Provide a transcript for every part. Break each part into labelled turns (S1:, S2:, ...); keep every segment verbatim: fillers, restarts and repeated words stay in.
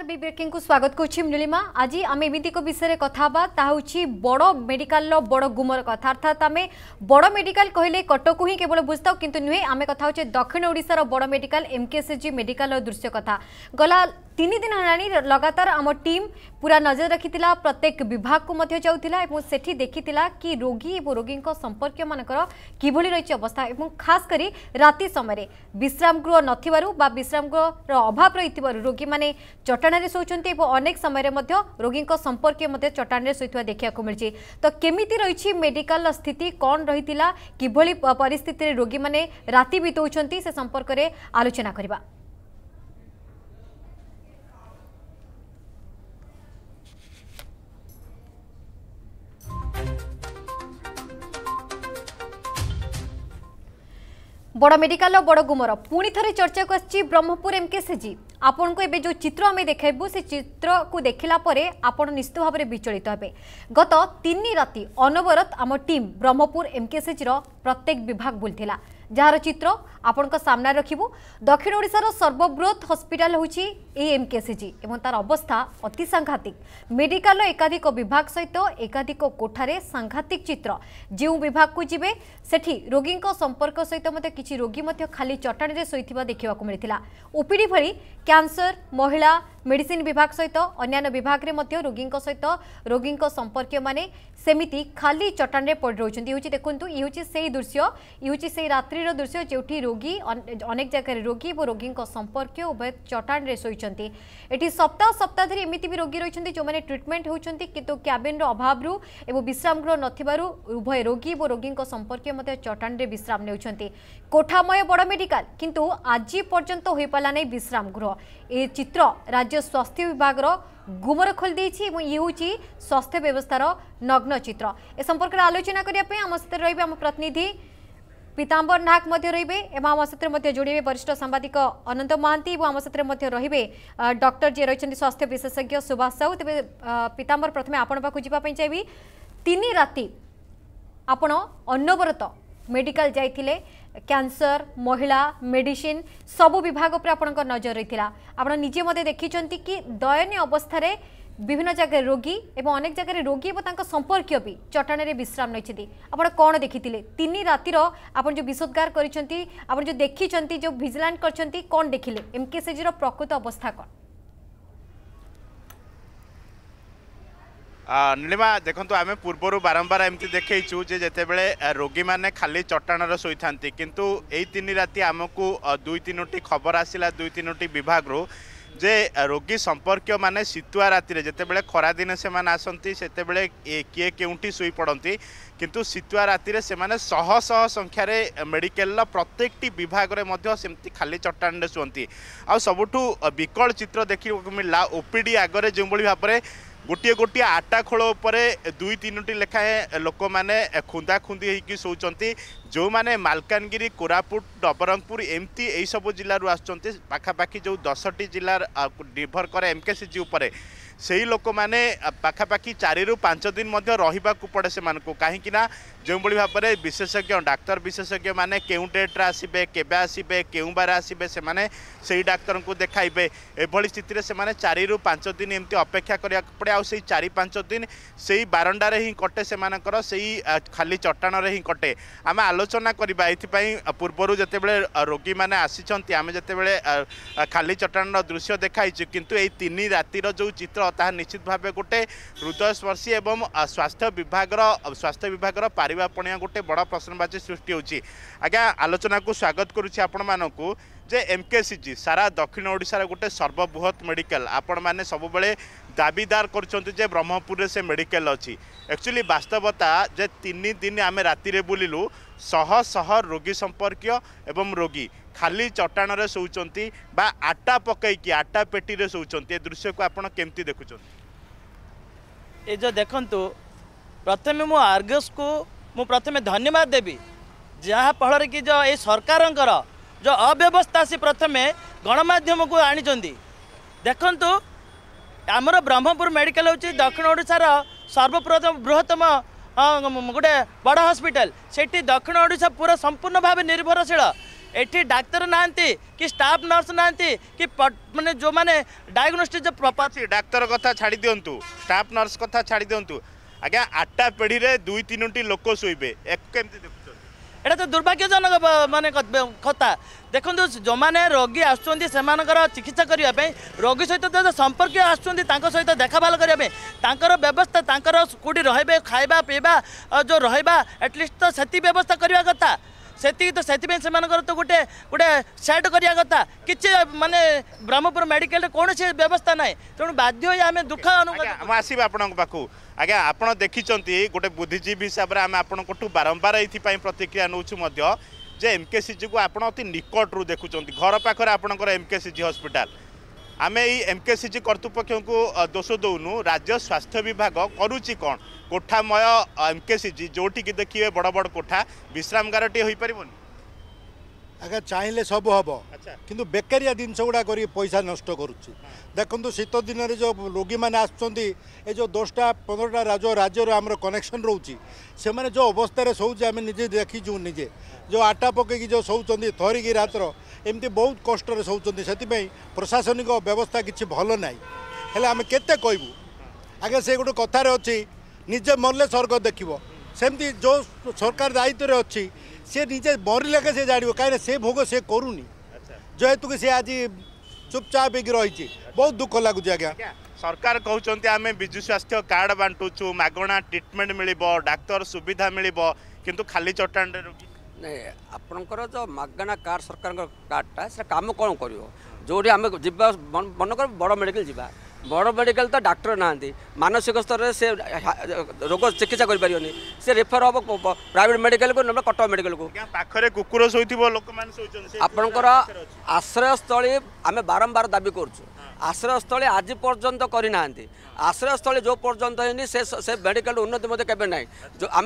S1: नमस्कार B breaking को स्वागत करुच्ची नीलिमा। आज आम एमती विषय कथा बड़ मेडिकल बड़ गुमर कथा अर्थात आम बड़ मेडिकल कहले कटक ही केवल बुझता किंतु नुहे आम कथा होचे दक्षिण ओडिशार बड़ मेडिकल एमकेसीजी मेडिकल दृश्य कथा। गला तीन दिन हेलानी लगातार आम टीम पूरा नजर रखीला प्रत्येक विभाग को मध्य जाउथिला सेठी देखिथिला कि रोगी और रोगी संपर्क मानकर किभली रही अवस्था और खास करी राति समय विश्राम गृह नथिबारु बा विश्राम गृह अभाव रही रोगी माने चटाण शोचंती अनेक समय रोगी संपर्क चटाण शोता देखा मिली। तो केमिति रही मेडिकल स्थिति कौन रही किभली परिस्थिति रोगी माने राति बितौछंती से संपर्क में आलोचना करबा। बड़ मेडिकल बड़ गुमर पुणी थे चर्चा को आछि ब्रह्मपुर एमकेसीजी। आपन को एबे जो चित्र आम देखाइबू से चित्र को देखला परे आपन निश्चित भाव में विचलित हेबे। गत तीन राति अनवरत आम टीम ब्रह्मपुर एमकेसीजी प्रत्येक विभाग बुलथिला जार चित्र आपण सामना रखिबू। दक्षिण ओडिशार सर्वबृहत हॉस्पिटल होची ए एमकेसीजी एवं तार अवस्था अति सांघातिक। मेडिकल एकाधिक विभाग सहित एकाधिक कोठारे सांघातिक चित्र। जो विभाग को जिबे सेठी रोगी संपर्क सहित मते किछि रोगी मते खाली चटाणी रे सोइथिबा देखिबा को मिलिथिला। ओपीडी भली कैंसर महिला मेडिसिन विभाग सहित अन्य विभाग रे मध्य रोगी सहित रोगी संपर्क माने सेमिति खाली चटाण रे पड़ रही होची। देखंतु ई होची सेही दृश्य ई होची सेही रात्रि रो दृश्य जेउठी रोगी अनेक जगह रोगी और रोगी संपर्क उभय चटाण रे सोइचंती। एठी सप्ताह सप्ताह धरि एमिति भी रोगी रहिचंती जो माने ट्रीटमेंट होचंती किंतु कैबिन रो अभाव रु एवं विश्राम गृह नथिबारु उभय रोगी और रोगी संपर्क मते चटाण रे विश्राम नेउचंती। कोठामय बड़ मेडिकल किंतु आज पर्यंत होई पाला नै विश्राम गृह। ए चित्र राज्य स्वास्थ्य विभाग रो गुमर खोल देछि एवं ये होची स्वास्थ्य व्यवस्थार नग्न चित्र। ए संपर्क आलोचना करिया पे हम सहित रहिबे हम प्रतिनिधि पीतांबर नायक मध्य रहिबे एवं आम सहित मध्य जोड़िबे वरिष्ठ सांबादिक अनंत महांती एवं आम सहित मध्य रहिबे डॉक्टर जे रहिचंती स्वास्थ्य विशेषज्ञ सुभाष साहू। तेबे पीतांबर प्रथमे आपण पाखु जिबा पई चाहिबी तीन राति आपण अनवरत मेडिकल जाइथिले कैंसर महिला मेडिसिन सबु विभाग पर आपण नजर रही आपण निजे मते देखिचंती कि दयनीय अवस्था रे विभिन्न जगह रोगी एवं अनेक जगह रोगी और संपर्क भी चटाण रे विश्राम नहीं। आपण कौन देखिथिले तीन रातिर आपण जो विशोद्गार करिसंती आपण जो देखिचंती जो विजिलेंट करचंती कौन देखिले एमकेसीजी रो प्रकृत अवस्था कौन?
S2: नीलिमा देखो आम पूर्वर बारंबार एमती देखु जेते बेले रोगी मैंने खाली चट्टाण शोई था किंतु यही तीन राति आमको दुई तीनो खबर आसला दुई तीनो विभाग रू जे रोगी संपर्क माने शीतुआ राति जिते बड़े खरा दिन से आसती से किए केउंटी शुई पड़ती किंतु शीतुआ राति से शह शह संख्यार मेडिकल प्रत्येक विभाग में सेमती खाली चट्टाण शुंती। आ सबुठु विकल चित्र देखा मिलला ओपीडी आगे जो भाव में गोटे गोटे आटा खोल दुई तीन लेखाएं लोक मैंने खुंदा खुंदी होगी शोचंती जो मैंने मालकानगिरी कोरापुट नवरंगपुर एमती यही सब जिलूर आसुँच पाखापाखि जो दस टी जिला निर्भर करे एमकेसीजी उपरे से लोक मैंने पाखापाखि चारि रु पांच दिन रही पड़े से कहीं जो भाव में विशेषज्ञ डाक्तर विशेषज्ञ मैंने क्यों डेट्रे आसबे केबे आसबे क्यों बार आसबे से डाक्तर को देखाइबे एभली स्थिति से चारि रु पांच दिन एमती अपेक्षा करा पड़े आ चारि पांच दिन से बारंडार ही कटे से खाली चट्टाण ही कटे। आम आलोचना करबा एथिपाई पूर्वर जेतेबेले रोगी माने आसीचंती आमे जेतेबेले खाली चट्टाण दृश्य देखाई किंतु एई तीन रातिर जो चित्र ताहा निश्चित भाव गोटे हृदयस्पर्शी एवं स्वास्थ्य विभाग स्वास्थ्य विभाग पारिबापणिया गोटे बड़ प्रश्नवाची सृष्टि होची। आज्ञा आलोचना को स्वागत करुछि आपण मानकु जे एमकेसीजी सारा दक्षिण ओडिशार गोटे सर्वबृहत मेडिकल आपण माने सबुबले दाबीदार करछन्ति जे ब्रह्मपुर से मेडिकल अछि। एक्चुअली वास्तवता जे तीन दिन आम राति बुलिलु शह शह रोगी संपर्क एवं रोगी खाली चट्टाण रे शोचंती बा आटा पकईकी आटा पेटी रे शोचंती। ए दृश्य को आपण केमती देखुछन्ति?
S3: ए जो देखंतु प्रथमे मु आर्गस को मु प्रथमे धन्यवाद देवी जहाँ फल कि जो ये सरकारंकर जो अव्यवस्था से प्रथमे गणमाध्यम को आनी देखंतु आमर ब्रह्मपुर मेडिकल हूँ दक्षिण ओडिशार सर्वप्रथम बृहत्तम गोटे बड़ हॉस्पिटल से दक्षिण ओडिशा पूरा संपूर्ण भाव निर्भरशील एठी डाक्तर नांती कि स्टाफ नर्स नांती कि माने जो माने डायग्नोस्टिक जो प्रॉपर
S2: डाक्तर कथा छाड़ी दिंतु स्टाफ नर्स कथा छाड़ी दिंतु आज्ञा आठटा पीढ़ी रे दुई तीन लोक शोबे केमती देखुं
S3: एटा तो दुर्भाग्यजनक माने कथा देखो जो मैंने रोगी आसुँच चिकित्सा करने रोगी सहित जो संपर्क आसुँच सहित देखाभाल करने व्यवस्था कौटी रे खाଇବା पीवा जो रहा एटलिस्ट तो से व्यवस्था करवा कथा से तो से तो गोटे गोटे सेट करवा कथा कि माने ब्रह्मपुर मेडिकल कौन सी व्यवस्था ना तेणु बाध्य आम दुख अनुभव
S2: आसवे आपण पाखु आज्ञा आपड़ देखी गोटे बुद्धिजीवी हिसाब से आम आपंठू बारंबार ये प्रतिक्रिया नौचु जे एमकेसीजी को आप अति निकटू देखुं घर पाखे आपंकर एमकेसीजी हॉस्पिटल आम यही एमकेसीजी कर्तृपक्ष को दोष दौनु राज्य स्वास्थ्य विभाग करुच्ची कौन कोठामय एमकेसीजी जोटिकी देखिए बड़ बड़ कोठा विश्रामगार टे हो पार
S4: आगे चाहिए सब हम किंतु बेकारिया जिनस गुड़ा कर पैसा नष्ट करुच्ची देखो शीत दिन में जो रोगी मैंने आसुँच जो दसटा पंद्रहटा राज्य राज्यर आमर कनेक्शन रोचे से मैंने जो अवस्था शोचे आम निजे देखीचु निजे जो आटा पकईकि जो शोचती थरिकी रातर एमती बहुत कष्ट शोचती से प्रशासनिक व्यवस्था किसी भल ना हेल्ले आम केते कहबू आगे से गोटे कथार अच्छी निजे मरले स्वर्ग देखिबो सेमती जो सरकार दायित्व अच्छी सी निजे मरले के से जान कहीं से भोग से करूनी जेहेतु कि सी आज चुपचाप रही बहुत दुख लगुच आज्ञा
S2: सरकार कहते आम विजु स्वास्थ्य कार्ड बांटुचु मागणा ट्रिटमेंट मिल डाक्तर सुविधा मिल किंतु खाली चट्टान रोगी
S5: नहीं आपणकर जो मागणा कार्ड सरकार कार्डटा से कम कौन कर जो आम जा मनकर बड़ मेडिकल जा बड़ मेडिकल तो डाक्टर ना मानसिक स्तर से रोग चिकित्सा कर से रेफर हम प्राइवेट मेडिकल को ना कटक मेडिकल को
S2: पाखरे कुकुर शोइथिबो लोक मान
S5: आपणकर आश्रयस्थली आम बारंबार दाबी करूँ आश्रयस्थली आज पर्यंत करना आश्रयस्थली जो पर्यंत है से से मेडिकल उन्नति मत केबे ना जो आम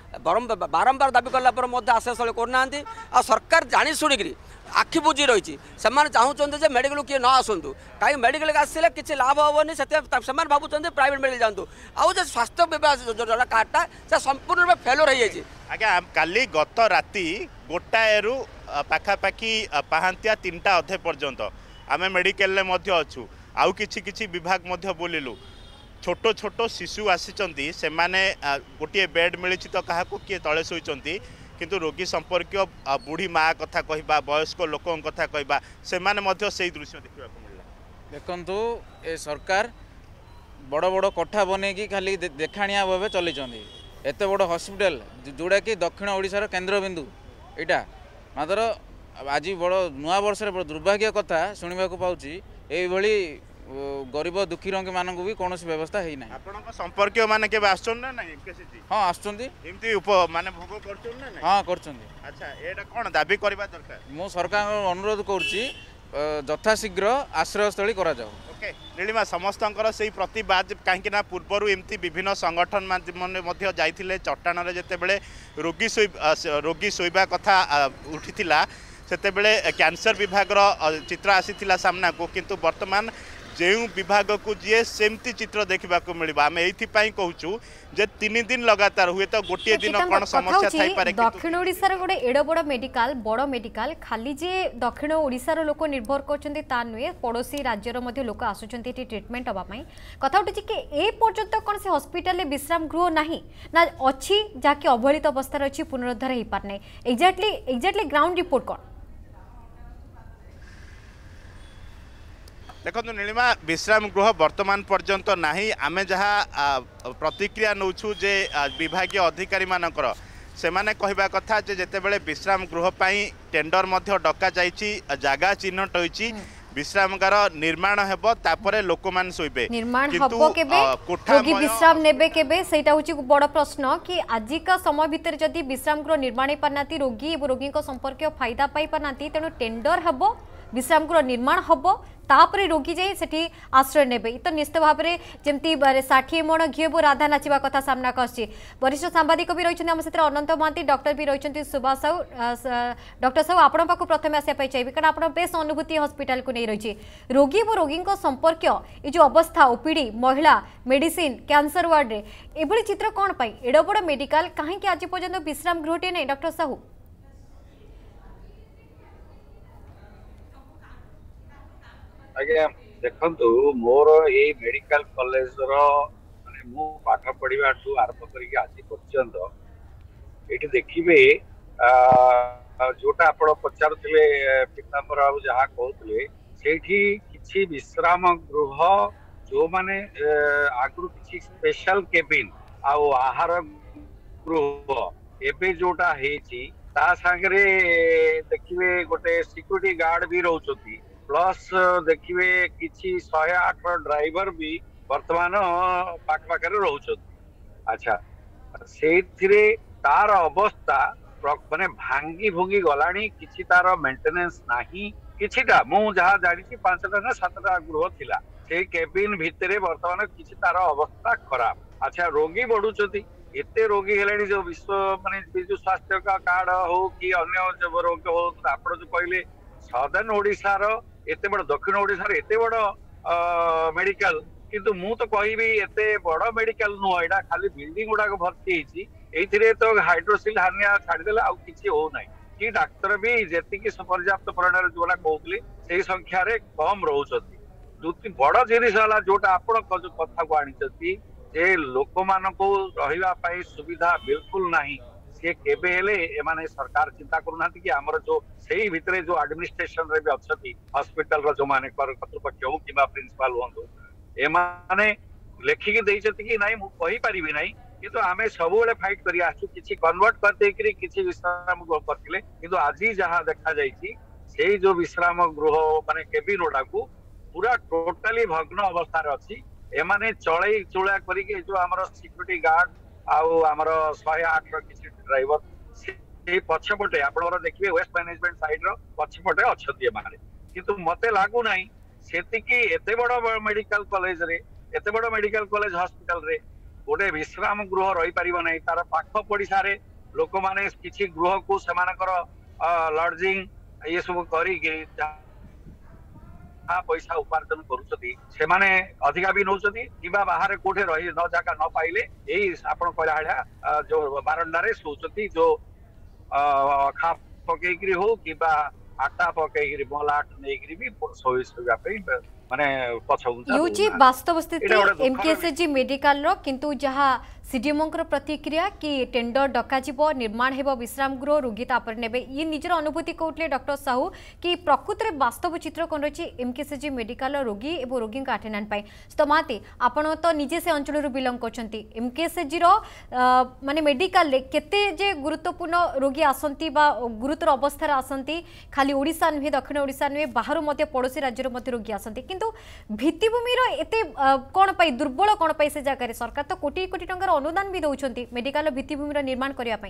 S5: बारंबार दाबी कलापर आश्रयस्थली करना आ सरकार जानी शुणिकी आखि बुझी रही से चाहते मेडिकल किए न आसतु कहीं मेडिकल आसले किसी लाभ हेनी से भावुँ प्राइवेट मेडिकल जातु आउ जो स्वास्थ्य विभाग कार्डटा से संपूर्ण रूप फेलोर हो जाए
S2: आज्ञा काली गत राति गोटाए रु पाखापाखि पाहांतिया तीनटा अधे पर्यंत आम मेडिकल अच्छु आउ किछि किछि विभाग बोलिलु छोट छोट शिशु आसी से गोटे बेड मिली तो क्या किए तले शोचती किंतु रोगी संपर्क बुढ़ी माँ कथा कहवा वयस्क लोक कथा कहवा से दृश्य देखा मिलला
S6: देखु ए सरकार बड़ बड़ कोठा बनईकी खाली देखाणिया भाव चली एत बड़ हॉस्पिटल जोड़ा कि दक्षिण ओडिशार केन्द्र बिंदु यहाँ मात्र आज बड़ नुआ वर्ष बड़ दुर्भाग्य कथा शुणा पाऊँ यही गरीब दुखी रंगी मानक भी कौन व्यवस्था है ना
S2: आपन संपर्क माने के आसन ना नहीं केसीजी
S6: हां आछन
S2: एमती उप माने भोग करछन ना नहीं
S6: हां करछन
S2: अच्छा एटा कोन दाबी करबा दरकार
S6: मो सरकार अनुरोध करछि यथाशीघ्र आश्रयस्थली करा जाओ
S2: ओके नीलिमा समस्तंकर सेही प्रतिबाद काहेकि ना पूर्वरु एमती विभिन्न संगठन माने मध्ये जाइथिले चट्टान रे जते बेले रोगी रोगी सोइबा कथा उठिथिला सेते बेले कैंसर विभाग रो चित्र आसीथिला सामना को किंतु वर्तमान जो विभाग को जी सेमती चित्र देखा मिल आम ये कहूँ जे तीन दिन लगातार हुए तो गोटे दिन कौन समस्या थाई पारे
S1: दक्षिण ओडिशार गोटे एड बड़ मेडिकल बड़ मेडिकल खाली जे दक्षिण ओडिशार लोक निर्भर करछन्ती ता नुहे पड़ोसी राज्यर मध्य लोक आसुछन्ती ट्रिटमेंट हवा कथा उठी कि ए पर्यंत कौन से हॉस्पिटल में विश्राम गृह नहीं ना अच्छी जहाँकि अवहेलित अवस्था अच्छी पुनरुद्धार हो पार ना एक्जाक्टली एक्जाक्टली ग्राउंड रिपोर्ट कौन
S2: देखो नीलिमा विश्राम गृह वर्तमान पर्यंत नहीं आम जहाँ प्रतिक्रिया नौछू जे विभाग अधिकारी मानकर से माने कहवा कथा जे जेतेबेले विश्राम गृह पाई टेंडर मध्य डका जाइछि जगह चिन्हट होइछि विश्रामगार निर्माण हेबो तापरे लोक मान सोइबे
S1: निर्माण हबो केबे रोगी विश्राम नेबे केबे सेटा होछि बड़ प्रश्न कि आजिका समय भितर जदि विश्राम गृह निर्माण पारनाती रोगी एवं रोगी संपर्क फायदा पाई पारनाती तेणु टेंडर हेबो विश्राम गृह निर्माण हेबो तापरे रोगी जाई सेठी आश्रय नेबे तो निश्चित भाव में जमती षाठी मण घीबू राधा नाचिबा कथा सामना आछि वरिष्ठ सांबादिक भी रही आम सहित अनंत महांती डॉक्टर भी रही सुभाष साहू डॉक्टर साहू आपण पाखु प्रथम आसापी चाहिए कारण आप बेस अनुभूति हॉस्पिटल को नहीं रही रोगी और रोगी संपर्क ये जो अवस्था ओपीडी महिला मेडिसिन कैंसर वार्ड रे एभली चित्र कौन पाई एड बड़ मेडिकल कहीं आज पर्यटन विश्राम गृहटे नहीं डॉक्टर साहू
S7: आज्ञा देखंतु मोर ए मेडिकल कॉलेज रो माने मु पाठ पढ़िबा ठू आरंभ करिक आज पर्यंत एठी देखिबे जोटा आपण पचारुथिले पीतांबर बाबू जहा कहउथिले सेठी किछि विश्राम गृह जो माने आगु किछि स्पेशल केबिन आ आहार गृह एबे जोटा हेची ता संगे देखिबे गोटे सिक्यूरिटी गार्ड भी रहउछथि प्लस देखिए किसी शहे आठ ड्राइवर भी वर्तमान पाख पाखे रोच। अच्छा से तार अवस्था माने भांगी भुंगी गलानी किसी तार मेंटेनेंस नहीं किछिटा मु जहाँ जानी पांचटा ना सातटा गृह थिला से केबिन भितरे वर्तमान किसी तार अवस्था खराब। अच्छा रोगी बढ़ुचंती एते रोगी हेलानी जो विश्व माने विजु स्वास्थ्य का कार्ड हो कि अन्य जो रोग हो आपण जो कहले सदर्न ओडिशा रो एते बड़ दक्षिण ओडिशा रे एते बड़ मेडिकल किंतु मु तो कहबी एते बड़ मेडिकल नु एडा खाली बिल्डिंग गुडा को भर्ती हेची एथिरे तो हाइड्रोसिल हार्निया छाडी देला आ किछि हो नै कि डाक्टर भी जेति कि पर्याप्त परिमाण जोला कहउतली सेही संख्या रे कम रहउछथि। दुति बड़ जिनिस हला जोटा आपण कथा को आनिछथि जे लोक मान को रहिबा पई सुविधा बिल्कुल नाही से केबे हेले एमाने सरकार चिंता करूना कि आमर जो सही भितरे जो एडमिनिस्ट्रेशन रे भी अच्छी हॉस्पिटल रो जो माने कर्तृपक्ष हो कि प्रिंसिपल हुंतु एमाने लेखिकी देइछथि कि नाही मु कहि परिबि नाही किंतु आमे सब बेले फाइट करि आछु किछि कन्वर्ट कर दे कि किछि विश्राम गृह करथिले किंतु आजि जहां देखा जाइछि सेही जो विश्राम गृह माने केबिन ओडाकू पूरा टोटली भग्न अवस्था रे अछि। एमाने चळै चुळा करिके जो हमर सिक्यूरिटी गार्ड आउ आमर शहे आठ किसी ड्राइवर से पछपटे आप देखिए वेस्ट मैनेजमेंट साइड रो पछपटे अच्छी एमाने किंतु मते लागू नाही सेतिकी एते बड़ मेडिकल कॉलेज रे एते बड़ मेडिकल कॉलेज हॉस्पिटल रे गोटे विश्राम गृह रही पारिबो नाही तार पाख पड़िसा रे लोक माने किछि गृह को सेमानकर लॉजिंग ये सब करी के पैसा उपार्जन करुछथि से माने अधिका भी नौछथि किबा बाहर कोठे रही न जाका न पाइले एई आपण कहला हाडा जो बारंडा रे सोचथि जो खा पकेकरी हो किबा आटा पकेकरी मलाट नेकरी भी सोई सोया पे माने पछौंचा
S1: यूजी वास्तव स्थिति एमकेएसजी मेडिकल रो किंतु जहा सीडीएमओ प्रतिक्रिया कि टेंडर डकाजिब निर्माण हेब विश्राम गृह रोगी तापर नेबे ये निजर अनुभूति कहते डॉक्टर साहू कि प्रकृत में वास्तव चित्र कौन रही एमकेएसजी मेडिकल रोगी और रोगी अटेंडेंट पाई स्तमाती आपण तो निजे से अंचल बिलंग करछंती एमकेएसजी रो माने मेडिकल ले केते जे गुरुत्वपूर्ण रोगी आसंती बा गुरुतर अवस्था आसंती खाली ओडिशा नुहे दक्षिण ओडिशा नुहे बाहर मध्य पड़ोसी राज्य मध्य रोगी आसंती किंतु भित्तिभूमि रो एते कोन पाई दुर्बल कोन पाई से जगह सरकार तो कोटी कोटी टंका अनुदान भी दौरान मेडिकल भित्तिभूमि निर्माण करने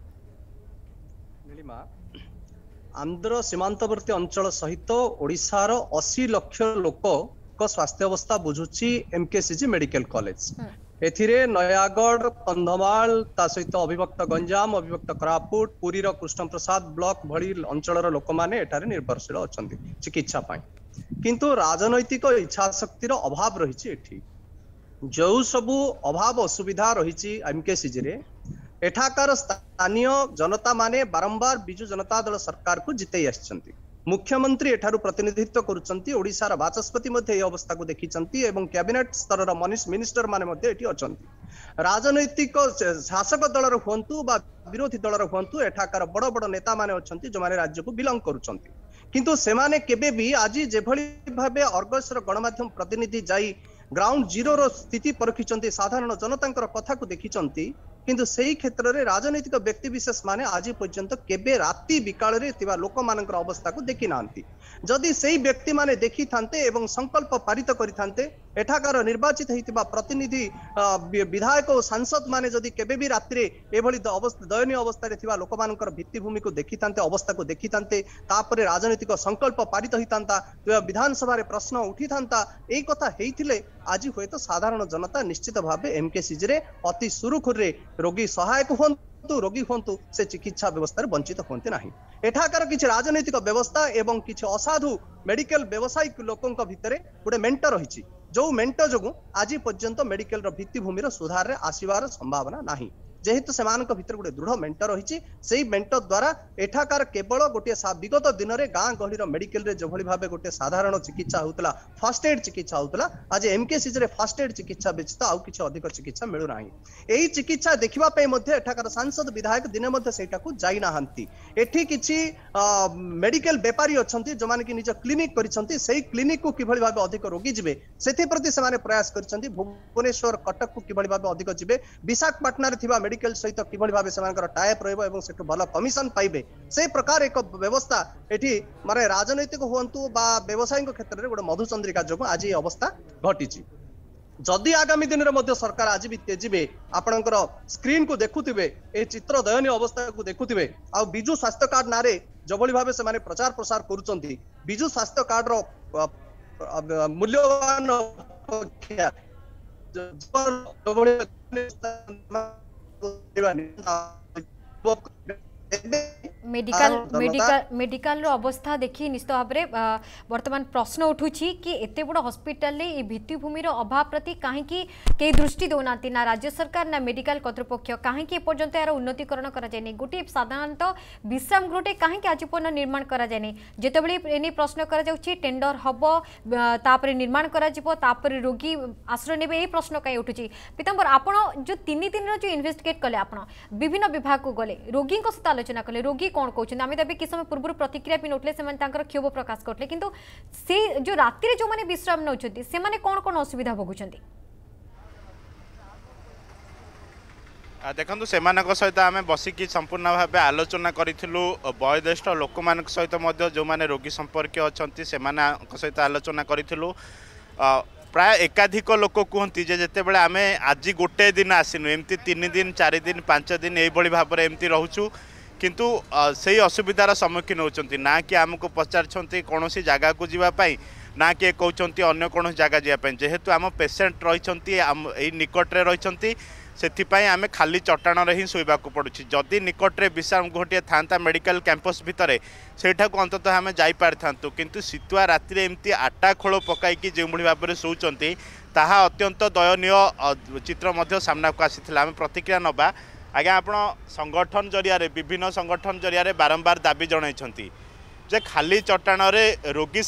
S8: आंध्र सीमांतवर्ती अंचल सहित ओडिशार अस्सी लक्ष लोक स्वास्थ्य अवस्था बुझुची एमकेसीजी मेडिकल कॉलेज एथिरे नयागढ़ कंधमाल ता सहित अभिभक्त गंजाम अभिभक्त कोरापुट पुरी कृष्ण प्रसाद ब्लॉक भली अंचल लोक माने एठारे निर्भरशील अछंती चिकित्सा पाई किंतु राजनैतिक इच्छा शक्तिर अभाव रही एठी जो सबू अभाव असुविधा रही एमकेसीजी रे एठाकार स्थानीय जनता माने बारंबार बिजु जनता दल सरकार को जितई आछंती मुख्यमंत्री एठारु प्रतिनिधित्व करुचंती ओडिशार बाचस्पति मध्ये ए अवस्था को देखिचंती एवं कैबिनेट स्तर मिनिस्टर माने मध्ये एठी अछंती राजनैतिक शासक दलर हुंतु बा विरोधी दलर हुंतु एठाकार बड़ बड़ नेता माने अछंती जो माने राज्य को बिलंग करुचंती किंतु सेमाने केबे भी आज जेभली भाबे अर्गसर गणमाध्यम प्रतिनिधि जाई ग्राउंड जीरो रो स्थिति परखिचंती साधारण जनतांकर कथा को देखिचंती किंतु सेही क्षेत्र रे राजनैतिक व्यक्ति विशेष माने आज पर्यंत केबे राति बिकाल रे थिबा लोक मानकर अवस्था को देखि नांती जदि सेही व्यक्ति माने देखि थांते एवं संकल्प पारित करि थांते एठाकार निर्वाचित हेतिबा प्रतिनिधि विधायक और सांसद माने जदि केबे भी राति रे एभली अवस्था दयनीय अवस्था रे थिबा लोक मानकर भित्तिभूमि को देखि थांते अवस्था को देखि थांते तापरे राजनैतिक संकल्प पारित होई थांता विधानसभा रे प्रश्न उठी थांता एई कथा हेइथिले आज हुए तो साधारण जनता निश्चित भावे एमकेसीजी रे अति सुरुखुर रे रोगी सहायक हुंतु रोगी हुंतु से चिकित्सा व्यवस्था वंचित होते नहीं एठाकार किछि राजनैतिक व्यवस्था एवं किछि असाधु मेडिकल व्यवसायिक लोकंक भितरे गोटे मेंट रही जो मेंट जोगु आज पर्यंत मेडिकल भित्तिभूमि सुधार रे आसीबार संभावना नहीं जेहेतु से भितर गोटे दृढ़ मेंट रही से मेंट द्वारा एठाकार केवल गोटे विगत दिन में गाँ गहलीर मेडिकल रे जो भाव गोटे साधारण चिकित्सा होता फर्स्ट एड चिकित्सा होता आज एमकेसीजी रे फर्स्ट एड चिकित्सा व्यतीत आउ किसी अधिक चिकित्सा मिलूना यही चिकित्सा देखापी एठाकार सांसद विधायक दिने को जाई नाहांती एठी किछि मेडिकल बेपारी अच्छी जो मैंने कि निज क्लिनिक करिसंती सेही क्लिनिक को किभଳି भाबे अधिक रोगी जिबे सेथि प्रति से प्रयास करिसंती भुवनेश्वर कटक को किभଳି भाबे अधिक जिबे विशाखापट्टना रे थिबा मेडिकल सहित किभଳି भाबे सेमानकर टाइप रहइबो एवं सेठु भल कमिशन पाइबे से प्रकार एक व्यवस्था एठी माने राजनैतिक हुअंतु बा व्यवसायिक क्षेत्र रे गोटे मधुचंद्रिका जोगु आज ये अवस्था घटिछि जदि आगामी दिन में सरकार आज भी तेजिबे आपणकर स्क्रीन को देखुथिबे ए चित्र दयनीय अवस्था को देखुथिबे आ बिजु स्वास्थ्य कार्ड नारे जबली भाबे से माने प्रचार प्रसार करूचंती बिजु स्वास्थ्य कार्ड रो मूल्यवान
S1: मेडिकल मेडिकल मेडिकल अवस्था देखी निश्चित भाव में वर्तमान प्रश्न उठुछि कि एते बड़ हॉस्पिटल ये भित्तिभूमि अभाव प्रति कहीं कई दृष्टि दौना ना राज्य सरकार ना मेडिकल कर्तृपक्ष कहीं एपर्यंत यार उन्नतीकरण कराए गोटे साधारणतः विश्राम गृहटे कहीं आज पर्यटन निर्माण कराए जितेबाला एने प्रश्न कर टेंडर हम तापर निर्माण कर रोगी आश्रय ने यही प्रश्न कहीं उठुछि पीताम्बर आपण जो तीन दिन जो इन्वेस्टिगेट कले आपण विभिन्न विभाग को गले रोगी सहित आलोचना कले रोगी कौन कहते आम तो किस समय पूर्व प्रतिक्रिया भी नौते से क्षोभ प्रकाश करते किंतु से जो राति जो मैंने विश्राम नौ से कौन कौन असुविधा भोगुंट
S2: देखो से सहित आम बसिकी संपूर्ण भाव आलोचना करूँ वयोज्येष्ठ लोक मान सहित जो मैंने रोगी संपर्क अच्छा से सहित आलोचना करूँ प्राय एकाधिक लोक कहती जिते बड़े आम आज गोटे दिन आसनु एमती तीन दिन चार दिन पांच दिन यही भाव में एमती रोचु किंतु से असुविधार सम्मुखीन होती ना कि आमको पचार कौन जगह को जीवाई ना कि कहते अन्य कौन जगह जावाई जेहेतु आम पेसेंट रही निकटरे रही से आम खाली चट्टाण ही शोवा पड़ुछि जदि निकटरे विश्राम गृहटे था मेडिकल कैंपस भितर सेठा को अंततः आम जापार था किंतु शीतुआ राति एमती आटा खोल पकईकि जो भाव में शोचती ताहा अत्यंत दयनीय चित्र सामना को आसी आम प्रतिक्रिया नवा आज्ञा आप संगठन जरिया विभिन्न संगठन जरिया बारंबार दाबी जन जे खाली चट्टाण रोगी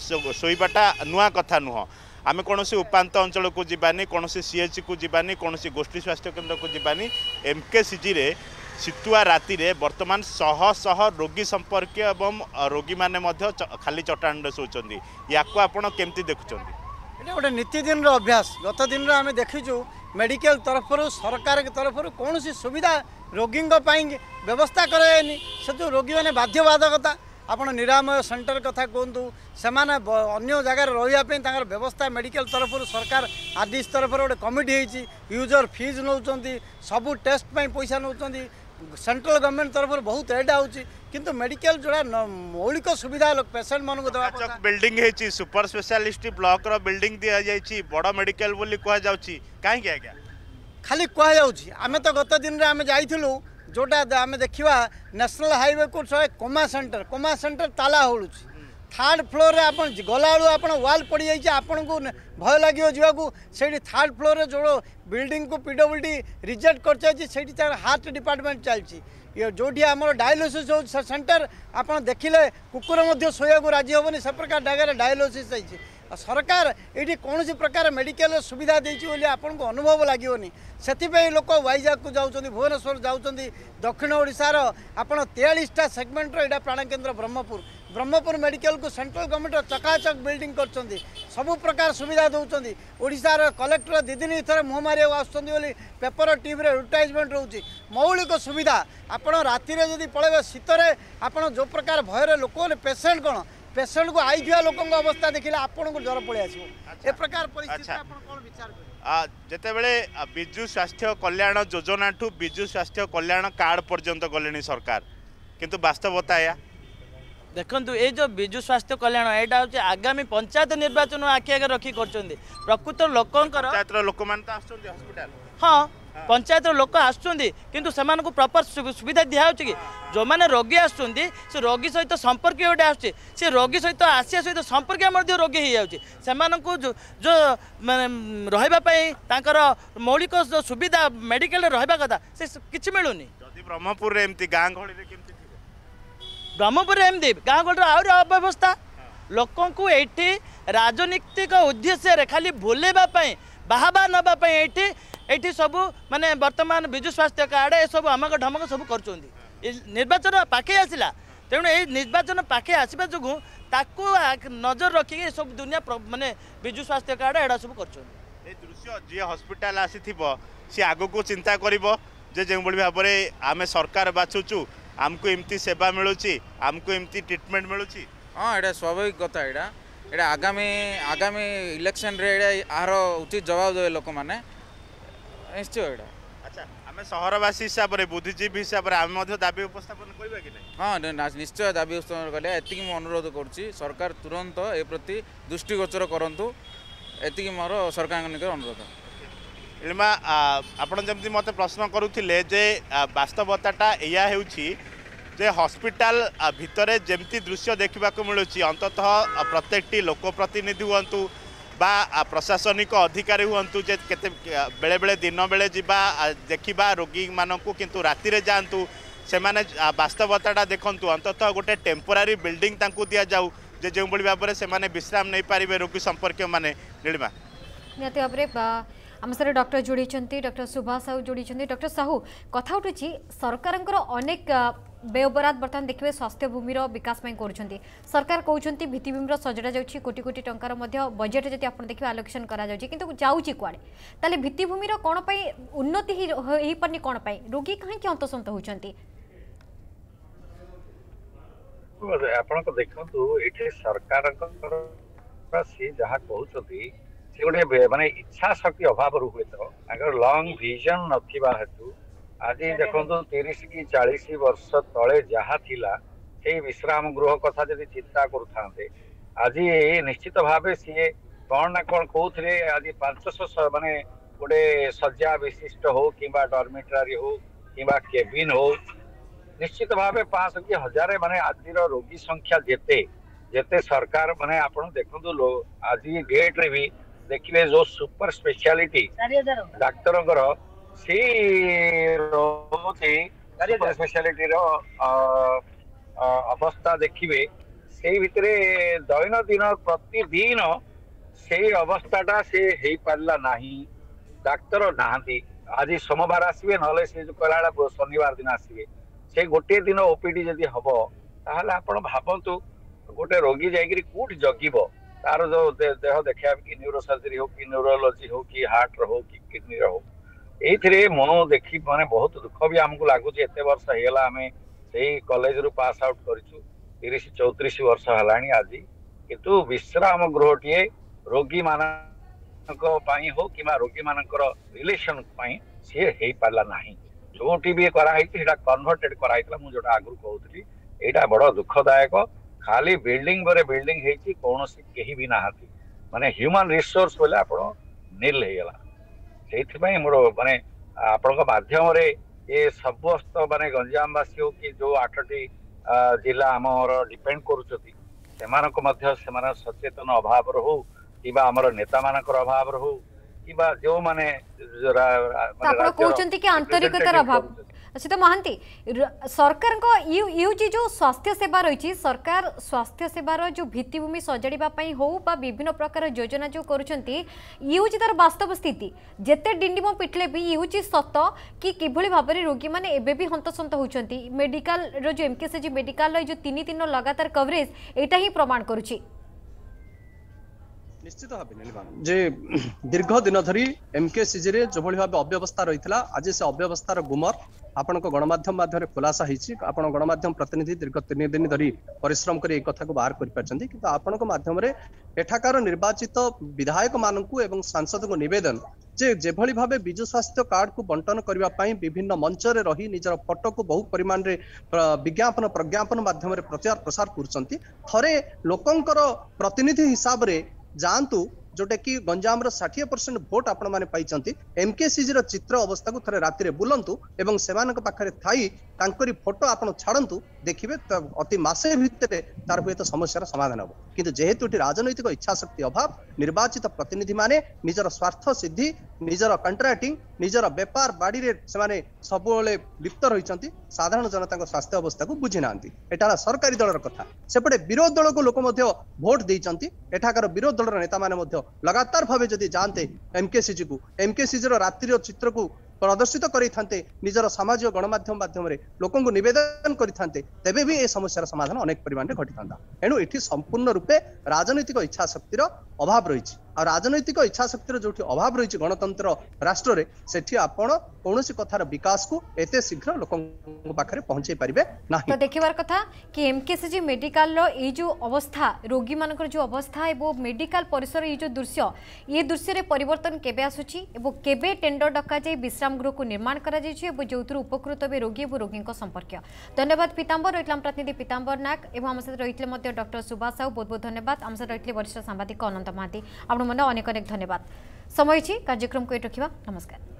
S2: शोवाटा नुआ कथा नुह आम कौन उपात अंचल को जीवानी कौन सीएचसी को जीवानी कौन गोष्ठी स्वास्थ्य केन्द्र को जीवानी एमकेसीजी रे शीतुआ राति रे वर्तमान शह शह रोगी संपर्क एवं रोगी माने मध्य खाली चट्टाण शोचती या आपड़ केमती देखुं
S9: गोटे नीतिदिन अभ्यास गत दिन आम देखीचु मेडिकल तरफ सरकार के तरफ कौन सुविधा रोगी व्यवस्था कराएनि से जो रोगी मैंने बाध्यबाधकता आपण निरामय सेंटर कथा कहतु से अन्य जगार रही व्यवस्था मेडिकल तरफ सरकार आरडीएस तरफ गोटे कमिटी होती यूजर फीज नौ सबू टेस्ट पैसा नौ सेंट्रल गवर्नमेंट तरफ बहुत एड आउट मेडिकल जोड़ा मौलिक सुविधा पेसेंट मान
S2: बिल्डिंग है सुपर स्पेशलिस्ट ब्लॉक रो बिल्डिंग दि जाइए बड़ मेडिकल बोली कह जाउची काहे आज्ञा
S9: खाली कह जाउची आमे तो गत दिन रे आमे जाइथिलु जोटा आमे देखिबा नेशनल हाईवे को कोमा सेंटर कोमा सेंटर ताला होलुची थर्ड फ्लोर रे आपण गला बेलू आपण वाल पड़ी जाइए आपन को भय लगे जावाकू से थर्ड फ्लोर रे जो बिल्डिंग को पीडब्ल्यूडी रिजेक्ट कर चाहिए हार्ट डिपार्टमेंट चलती जो आम डायलिसिस हो सेंटर आप देखिले कुकुर शोया राजी हेनी से प्रकार जगह डायलिसिस होती सरकार ये कौन प्रकार मेडिकल सुविधा देती आपन को अनुभव लगे से लोक वाइजाग को जाऊँच भुवनेश्वर जाऊँच दक्षिण ओडिशार आपड़ तेयालीसटा सेगमेंटर यहाँ प्राणकेन्द्र ब्रह्मपुर ब्रह्मपुर मेडिकल को सेंट्रल गवर्नमेंट चकाचक बिल्डिंग कर सबु प्रकार सुविधा दौरान ओडिशार कलेक्टर दी दिन थर मुह मारे आसुँच पेपर टीवी एडवर्टाइजमेंट रोचे मौलिक सुविधा आपड़ राति जदि पलैबे शीतरे आपड़ जो प्रकार भयर लोक पेसेंट कौन पेसेंट को आई लोक अवस्था देखिले आपन को ज्वर पड़े आसो ए प्रकार परिस्थिति आपन कोन विचार कर
S2: जेते बेले बिजु स्वास्थ्य कल्याण योजना ठू बिजु स्वास्थ्य कल्याण कार्ड पर्यंत गलेनी सरकार किंतु वास्तवता या
S3: देखंतु ए जो बिजु स्वास्थ्य कल्याण एटा होचे आगामी पंचायत निर्वाचन आखि आगे रखी करचोंदी प्रकृत लोकंकर
S2: पंचायत रो लोक मान त आछोंदी हॉस्पिटल
S3: हां पंचायत लोक आसुच्चंदी किंतु सेमानकु प्रॉपर सुविधा दिया कि जो मैंने रोगी आसुच्चंदी से रोगी सहित संपर्क गोटे आसुचे से रोगी सहित आसिया सहित संपर्क रोगी हो जाउची सेमानकु जो जो माने रहबा पई तांकर मौलिक जो सुविधा मेडिकल रहबा कथा से किछि मिलुनी
S2: जदि ब्रह्मपुर रे एमती गां गहळी रे केमती
S3: ब्रह्मपुर एमती गाँ गहळी आउर अव्यवस्था लोकंकु एठी राजनीतिक उद्देश्य खाली भूलेबा पई बाहाबा नबा पई एठी एठी सब माने वर्तमान विजु स्वास्थ्य कार्ड ए सब अमक ढमक सब कर निर्वाचन पाखे आसला तेणु ये निर्वाचन पाखे आसवा जो ताकू नजर रखिक सब दुनिया माने विजु स्वास्थ्य कार्ड एडा सब कर
S2: दृश्य जी हस्पिटाल आसी सी आग को चिंता करिवो जे जो भाव में आम सरकार बाछुचु आमको एमती सेवा मिलूची आमको एमती ट्रीटमेंट मिलूची
S6: हाँ यहाँ स्वाभाविक कथा यहाँ यहाँ आगामी आगामी इलेक्शन रे यार उचित जवाब देवे लोक मैंने निश्चय यहाँ
S2: अच्छा आम सहरवासी हिसाब से बुद्धिजीवी हिसाब से आम दाबी उपस्थापन करवा कि नहीं
S6: हाँ निश्चय दाबी उपस्थापन कले एति अनुरोध करुच्ची सरकार तुरंत ए प्रति दृष्टिगोचर करंतु एति मोर सरकार अनुरोध
S2: इलमा आपण जमती मत प्रश्न करुथिले जे वास्तवताटा या हेउछि जे हॉस्पिटल भितर जमती दृश्य देखा मिलूँ अंततः प्रत्येकटी लोकप्रतिनिधि हुंतु बा प्रशासनिक अधिकारी हुंतु जे केते बेले बेले दिन बेले जिबा देखिबा रोगी मानकु किंतु राति रे जांतु से माने वास्तवताटा देखंतु अंततः गोटे टेम्पोरारी बिल्डिंग तांकु दिया जाऊ जे जो बड़ी भाव से माने विश्राम नहीं पारिबे रोगी संपर्क माने नीलिमा
S1: नियति भाबरे आम सर डॉक्टर जोड़ी डॉक्टर सुभाष साहू जोड़ी डॉक्टर साहू कथा उठू सरकार अनेक व्ययबराद बर्तमान देखिए स्वास्थ्य भूमिर विकास कर सरकार कहते भित्तिभूमि सजड़ा जाऊँगी कोटी कोटी टंकार बजेट जब आप देखिए आलोकेशन कर जाऊँगी कुआड़े भित्तिभूमिर कौन उन्नति हो पारनी कौन रोगी कहीं हंतसंत होती
S7: आप देखु ये सरकार सी जहाँ कहते से गोटे माने इच्छा शक्ति अभाव हुए तो लंग विजन नथिबा हेतु आज देखो तीस कि चालीस वर्ष तले जहाँ थिला से विश्राम गृह कथा जदि चिंता करुते आज निश्चित भाव सी कौन ना कौन कहते आज पांचश माने गोटे शज्या विशिष्ट हो कि डॉर्मिटरी हो कि केबिन हो निश्चित भाव पाँच कि हजार माने आज रोगी संख्या जेते जेते सरकार माने आपण देखो आज डेट रे भी देखिले जो सुपर स्पेशलिटी डाक्तर सी सुपर स्पेशलिटी अवस्था देखिए से भितर दैनंदिन प्रतिदिन से अवस्थाटा से हो पारा ना डाक्तर नहांती आज सोमवार आसवे ना से जो कला शनिवार दिन आसवे से गोटे दिन ओपीडी जदि हम ताहले आपण भावतु गोटे रोगी जाकि कौट जगिब तार जो देह देखा कि न्यूरोसर्जरी हो कि न्यूरोलोजी हो कि हार्ट हो कि किडनी हो ये मो देखी माने बहुत दुख भी आमको लगुच एत वर्ष होगा आम से कॉलेज रु पास आउट करूँ तीस चौतीस वर्ष है आज किंतु विश्राम गृहटीए रोगी मान हो कि रोगी मान रिलेशन सी हो पारा ना जो भी कराई कन्वर्टेड कराई मुझे आगु कहती यहाँ बड़ दुखदायक खाली बिल्डिंग बरे बिल्डिंग है कौन कहीं भी नहांती माने ह्यूमन रिसोर्स बोले आप नील होगा से मोर माने आपण माध्यम ये समस्त माने गंजामवासी हो कि जो आठटी जिला आमर डिपेंड कर सचेतन अभाव हो कि आमर नेता मान अभाव हो कि जो माने
S1: कहते कि आंतरिकतार अभाव सीत महांती सरकार को यूजी जो स्वास्थ्य सेवा रही सरकार स्वास्थ्य सेवार जो भित्तिभूमि सजाड़ी हो विभिन्न प्रकार योजना जो करुँच तार वास्तव स्थिति जेते डिंडिम पिटले भी यूजी सत कि किभली भाव में रोगी मैंने एवं भी हंतसंत होती मेडिकल रो जो एमकेसीजी मेडिकल जो तीन दिन लगातार कवरेज यहाँ ही प्रमाण करुच्ची
S8: निश्चित भाव जे दीर्घ दिन धरी एमकेसीजी रे जो भाव अव्यवस्था रही आज से अव्यवस्थार गुमर आपण गणमाध्यम माध्यम खुलासा होती आपण गणमाध्यम प्रतिनिधि दीर्घ तीन दिन धरी परिश्रम कर कथा को बाहर कर आपण माध्यम एठाकार निर्वाचित विधायक मानू एवं सांसद को निवेदन जे जेभली भाव विजु स्वास्थ्य कार्ड को बंटन करने विभिन्न मंच रे रही निजर फोटो को बहु परिमाण रे विज्ञापन प्रज्ञापन माध्यम रे प्रचार प्रसार कर लोकंकर प्रतिनिधि हिसाब रे जानतु जोटा कि गंजाम षाठी परसेंट भोट आपण मैंने पाई एमकेसीजी चित्र अवस्था को थे राति बुलंतु एवं से पाखे थाई तांकरी फोटो आपण छाड़ू देखिए अति मासे भितर तार हुए तो समस्यार समाधान हम किंतु जेहेतु राजनैतिक इच्छा शक्ति अभाव निर्वाचित प्रतिनिधि माने निजर स्वार्थ सिद्धि निजर कंट्राक्टिंग निजर बेपार बाड़ी से सब लिप्त रही साधारण जनता स्वास्थ्य अवस्था को बुझी ना एटा सरकारी दलर कथा सेपटे विरोध दल को लोक भोट देती एठाकार विरोध दलर नेता माने लगातार भाव जदि जाते एमकेसीजी को एमकेसीजी रात्रि चित्र को प्रदर्शित करते निजर सामाजिक गणमाध्यम माध्यम लोक नवेदन करते तेबे भी ए समस्यार समाधान अनेक परिमाण में घटी था एणु ये संपूर्ण रूपे राजनैतिक इच्छा शक्तिर अभाव रही और राजनैतिक इच्छा शक्तिर जो अभाव रही गणतंत्र राष्ट्र में सेठी आपण कौन कथार विकास को एते शीघ्र लोक पाखे पहुंचे पारे ना।
S1: तो देखिबार कथा कि एमकेसीजी मेडिकल ये जो अवस्था रोगी मानकर जो अवस्था वो मेडिकल परिसर ये जो दृश्य ये दृश्य परिवर्तन केबे आसुची एवं केबे टेंडर डका जाई विश्राम गृह को निर्माण करा जायछि एवं जो उपकृत हे रोगी और रोगी संपर्क। धन्यवाद पीताम्बर रही प्रतिनिधि पीताम्बर नायक एवं आम सहित रही डॉक्टर सुभाष साहू बहुत बहुत धन्यवाद आम सहित रही वरिष्ठ सांबादिक अनंत महांती आपण मन अनेक अनेक धन्यवाद। समय कार्यक्रम को ये रखा नमस्कार।